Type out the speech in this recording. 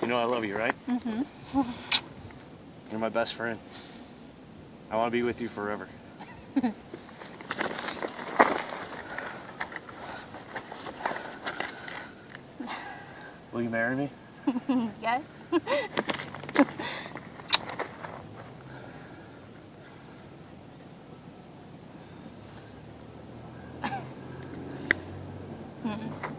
You know I love you, right? Mm-hmm. You're my best friend. I want to be with you forever. Will you marry me? Yes. Mm-mm.